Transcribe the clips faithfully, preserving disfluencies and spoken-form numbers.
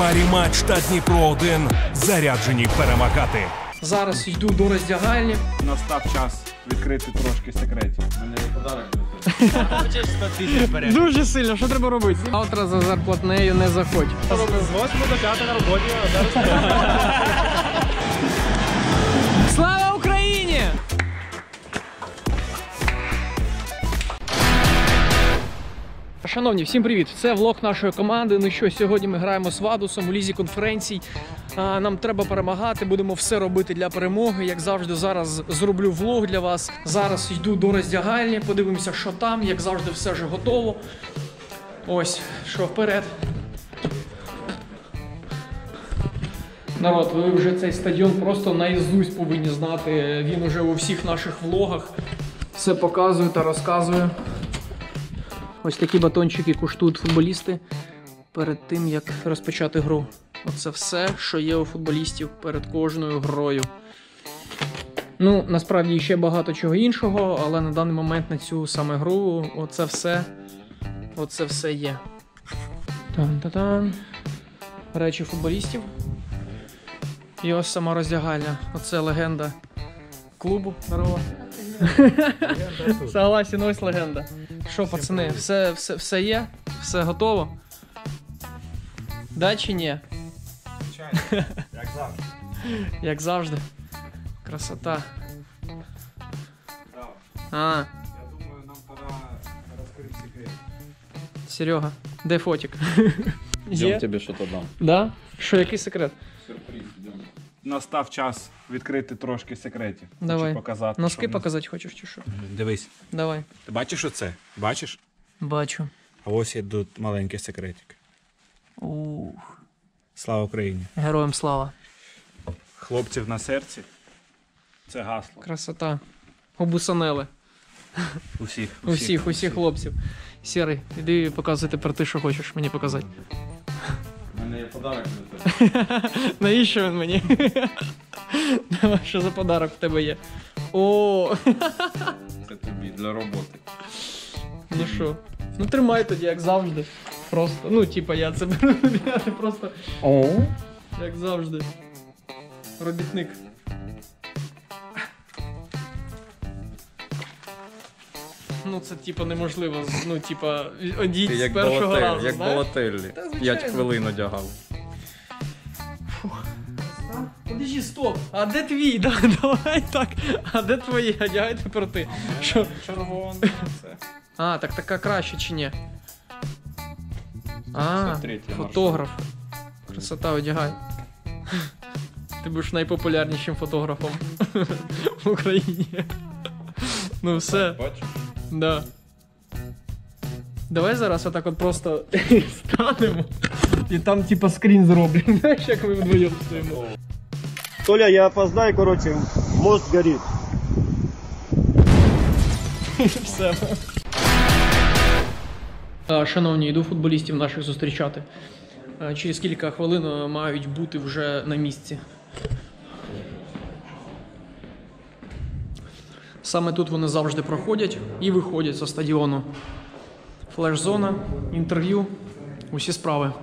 парі матч та Дніпро один заряджені перемагати. Зараз йду до роздягальні. Настав час відкрити трошки секретів. У мене є подарок для тебе. Дуже сильно, що треба робити? Завтра за зарплатнею не заходь. З восьмої до п'ятої на роботі, а зараз... Слава Україні! Шановні, всім привіт! Це влог нашої команди. Ну що, сьогодні ми граємо з Вадусом у лізі конференцій. Нам треба перемагати, будемо все робити для перемоги. Як завжди, зараз зроблю влог для вас. Зараз йду до роздягальні, подивимося, що там. Як завжди, все вже готово. Ось, що вперед. Народ, ви вже цей стадіон просто наізусть повинні знати. Він уже у всіх наших влогах все показує та розказує. Ось такі батончики куштують футболісти перед тим, як розпочати гру. Оце все, що є у футболістів перед кожною грою. Ну, насправді ще багато чого іншого, але на даний момент на цю саме гру оце все, оце все є. Тан-та-тан. Речі футболістів. І ось сама роздягальня. Оце легенда клубу. Здорово. Согласен, ось легенда. Що, пацани, все, все, все є? Все готово? Да чи ні? Звичайно, як завжди. Як завжди. Красота. А, Я думаю, нам пора розкрити секрет. Серега, де фотик? Йдем тебе що-то дам. Да? Що, який секрет? Сюрприз, йдемо. Настав час відкрити трошки секретів. Давай. Хочу показати. Носки що в нас- показати хочеш чи що? Дивись. Давай. Ти бачиш оце? Бачиш? Бачу. А ось є тут маленький секретик. Ух. Слава Україні. Героям слава. Хлопців на серці. Це гасло. Красота. Обусанели. Усіх. Усіх, усіх хлопців. Сірий, іди показуй тепер ти, що хочеш мені показати. У мене є подарок для тебе. Навіщо він мені? Давай, що за подарок в тебе є? О! Це тобі для роботи. Ну що? Ну тримай тоді, як завжди. Просто, ну типа я це беру, я не просто. О! Як завжди. Робітник. Ну це типа неможливо, ну типа одіть Ти з як першого Балотеллі, разу, як знаєш? Балотеллі. Та, звичайно. П'ять хвилин одягав. Подожди, стоп, а де твій? Да, давай так, а де твої? Одягай тепер ти. Що? Червоне. Це. А, так така краще чи ні? А, Це третя фотограф. Красота, одягай. Ти будеш найпопулярнішим фотографом в Україні. Ну все, Бачиш? да. Давай зараз отак от просто станемо і там типа скрін зроблю. Знаєш, як ми вдвоєм стоїмо. Толя, я опоздаю, короче, мост горит. Все. Шановні, йду футболістів наших зустрічати. Через кілька хвилин мають бути вже на місці. Саме тут вони завжди проходять і виходять зі стадіону. Флеш-зона, інтерв'ю, усі справи.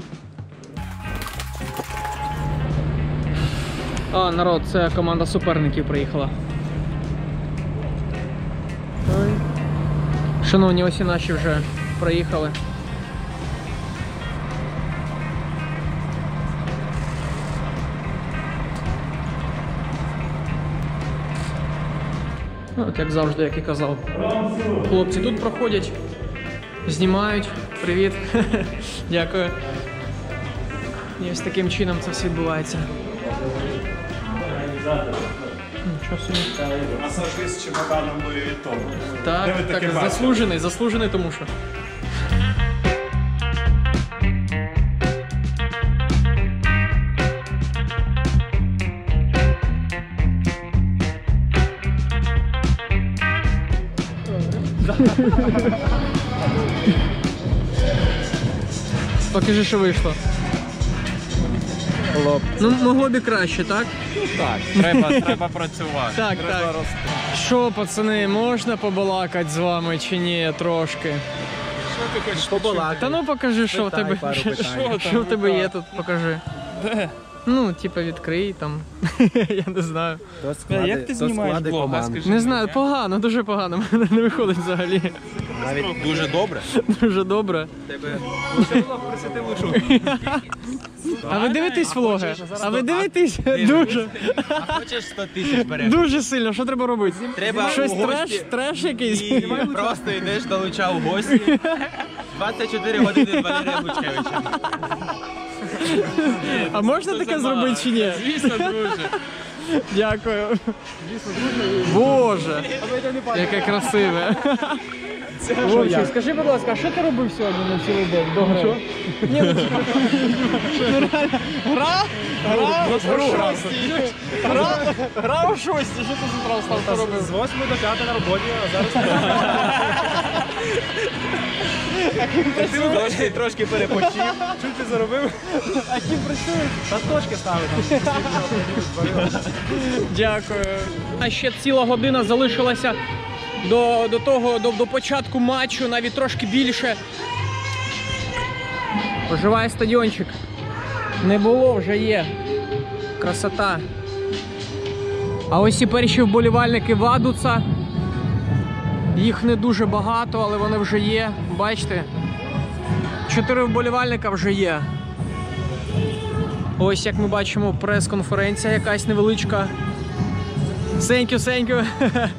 А, народ, це команда суперників приїхала. Ой. Шановні, ось і наші вже приїхали. От як завжди, як і казав. Хлопці тут проходять, знімають. Привіт. Дякую. І ось таким чином це все відбувається. Нічого собі. Масажист з чемоданом Луї Віттон. Так, Де ви так, таке бачили? заслужений, заслужений тому що. Покажи, що вийшло. Ну, могло б і краще, так? Так, треба, треба працювати. Так, треба так. рости. Що, пацани, можна побалакати з вами чи ні трошки? ти хочеш Побалакати. Та ну покажи, що в Питай тебе. пару Що, питань. що в тебе є тут, покажи. Де? Ну, типа відкрий там. Я не знаю. То склади, як ти то знімаєш склади блог, команд. скажи? Не знаю, погано, дуже погано. В мене не виходить взагалі. Навіть Дуже добре. Дуже добре. А ви дивитесь влоги? А ви дивитесь дуже, а хочеш сто тисяч береш. дуже сильно. Що треба робити? Треба Щось у треш, гості. треш якийсь. І просто йдеш до Луча в гості. двадцять чотири години з Валерієм Лучкевичем. А можна таке зробити чи ні? Звісно, друже. Дякую. Боже, яке красиве. Вовчик, скажи, будь ласка, а що ти робив сьогодні на цілий день до гри? Ні, ну типа, ну, реально, гра, гра о шостій. Гра, гра о шостій. Що ти з утра встав, що робив? З восьми до п'яти на роботі, а зараз Ти трошки, трошки перепочив. чуть ти заробив. А ким працюєш? Та точки ставити. Дякую. А ще ціла година залишилася до, до того, до, до початку матчу, навіть трошки більше. Оживає стадіончик. Не було, вже є. Красота. А ось і перші вболівальники Вадуца. Їх не дуже багато, але вони вже є. Бачите? Чотири вболівальника вже є. Ось, як ми бачимо, прес-конференція якась невеличка. Thank you, thank you.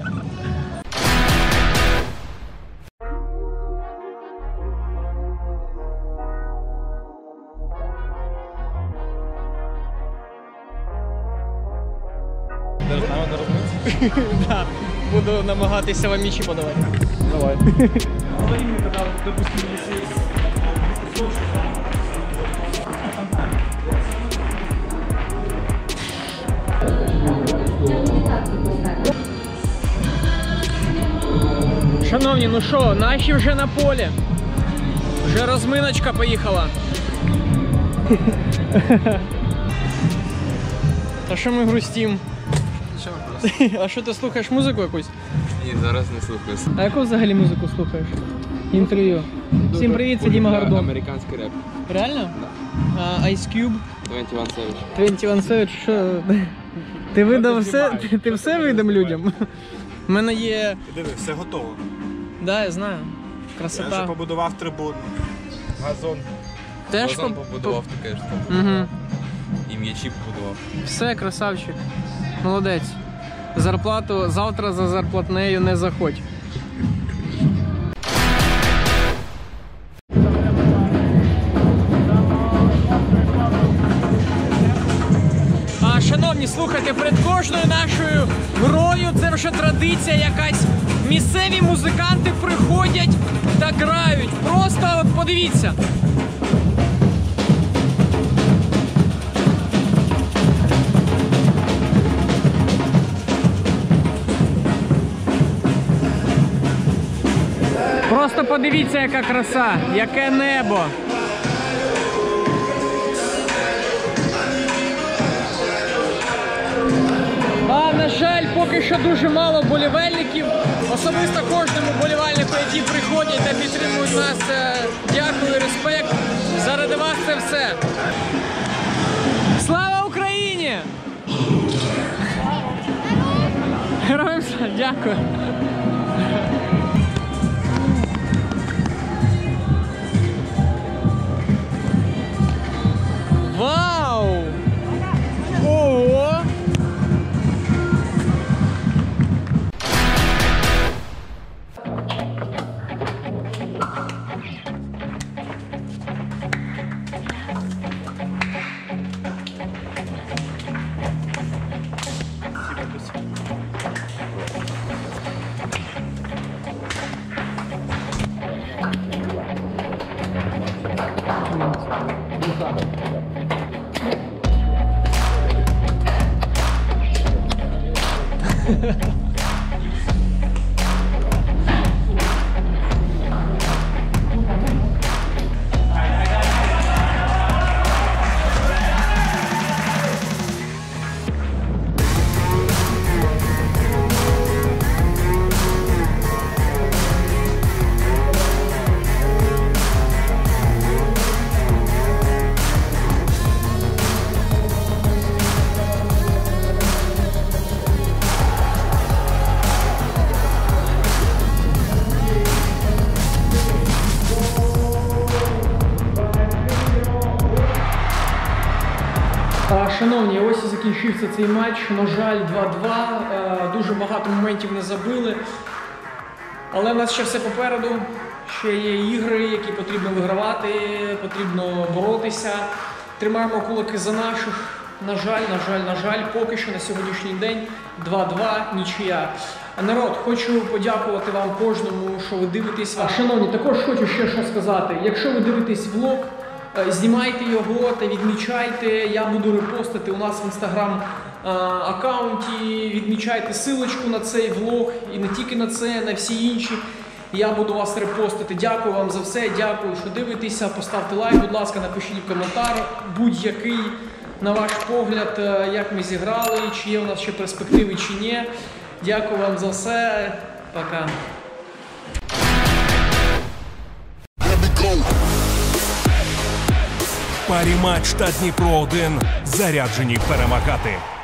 Да, буду намагатися вам м'ячі подавати. Давай. Шановні, ну що, наші вже на полі. Вже розминочка поїхала. А що ми грустім? Що просто? А що ти слухаєш музику якусь? Ні, зараз не слухаю. А яку взагалі музику слухаєш? Інтерв'ю. Всім привіт, це Діма Гордон. Американський реп. Реально? А, Ice Cube, двадцять один Savage. двадцять один Savage, що? Ти видав все? Ти, ти все видав людям? У мене є... Диви, все готово. Да, я знаю. Я вже Красота. побудував трибуну. Газон. Теж Базон по- побудував таке ж там. Угу. І м'ячі побудував. Все, красавчик. Молодець. Зарплату завтра за зарплатнею не заходь. А, шановні, слухайте, перед кожною нашою грою це вже традиція якась. Місцеві музиканти приходять та грають. Просто от подивіться. Просто подивіться, яка краса, яке небо. А, на жаль, поки що дуже мало болівальників. Особисто кожному болівальнику, які приходять та підтримують нас, е, дякую, респект. Заради вас це все. Слава Україні! Героям слава! Дякую. Вау! Ого! Шановні, ось і закінчився цей матч. На жаль, два-два. Дуже багато моментів не забили. Але в нас ще все попереду. Ще є ігри, які потрібно вигравати, потрібно боротися. Тримаємо кулаки за наших. На жаль, на жаль, на жаль, поки що на сьогоднішній день два-два, нічия. Народ, хочу подякувати вам кожному, що ви дивитесь. А, шановні, також хочу ще що сказати. Якщо ви дивитесь влог, знімайте його та відмічайте. Я буду репостити у нас в інстаграм аккаунті. Відмічайте силочку на цей влог і не тільки на це, на всі інші. Я буду вас репостити. Дякую вам за все, дякую, що дивитеся. Поставте лайк, будь ласка, напишіть коментар будь-який, на ваш погляд, як ми зіграли, чи є у нас ще перспективи, чи ні. Дякую вам за все. Пока. В парі матч та Дніпро один заряджені перемагати.